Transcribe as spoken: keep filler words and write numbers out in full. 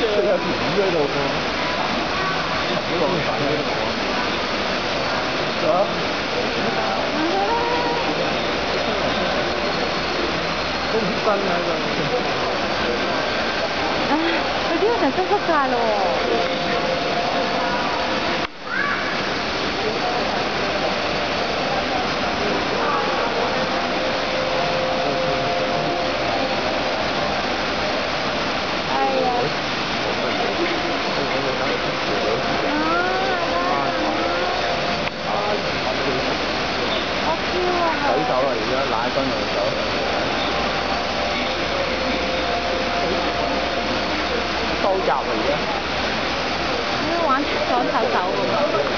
有條魚喺度喎，好浪費喺度喎。啊！都唔真喺度。 啊！佢啲人真濕晒咯喎。 洗手啦，而家奶樽嚟走。收集嚟嘅。 玩左手手咁。